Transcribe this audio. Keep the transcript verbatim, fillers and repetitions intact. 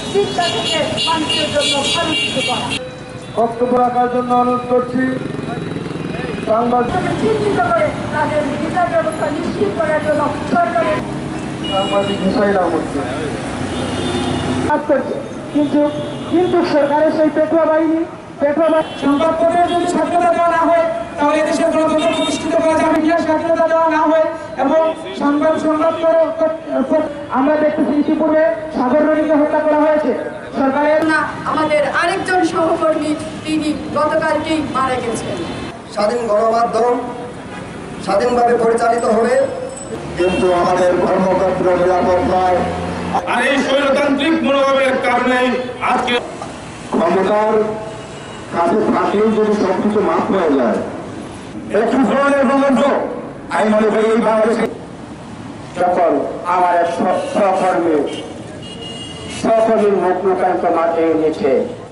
শিক্ষা থেকে মানুষের জন্য ভালোচিত করা। বক্তব্য রাখার জন্য অনুরোধ করছি সাংবাদিক চিহ্নিত করে তাদের বিচার ব্যবস্থা নিশ্চিত করার জন্য সরকারের সাংবাদিক বিষয়টা হচ্ছে কিন্তু কিন্তু সরকারের সেই পেটুয়া বাহিনী পেটুয়া সংবাদপত্রের যদি স্বাধীনতা দেওয়া না হয় তাহলে দেশের গণতন্ত্র প্রতিষ্ঠিত করা যাবে। মিডিয়ার স্বাধীনতা দেওয়া না হয় এবং সংবাদ সংবাদ আমরা দেখতেছি ইতিপূর্বে সাগর রনিকে হত্যা করা হয়েছে সরকারের না। আমাদের আরেকজন সহকর্মী তিনি গতকালকেই মারা গেছেন। স্বাধীন গণমাধ্যম স্বাধীনভাবে পরিচালিত হবে, কিন্তু আমাদের কর্মক্ষেত্র নিরাপদ নয়। আর এই স্বৈরতান্ত্রিক মনোভাবের কারণে আজকে ক্ষমতার কাছে থাকলেও যদি সবকিছু মাফ হয়ে যায়, একটু ধরনের প্রবন্ধ আমি মনে করি এই বাংলাদেশে যখন আমার এক সহকর্মী সহকর্মীর মুখ লুকান্ত মাঠে এনেছে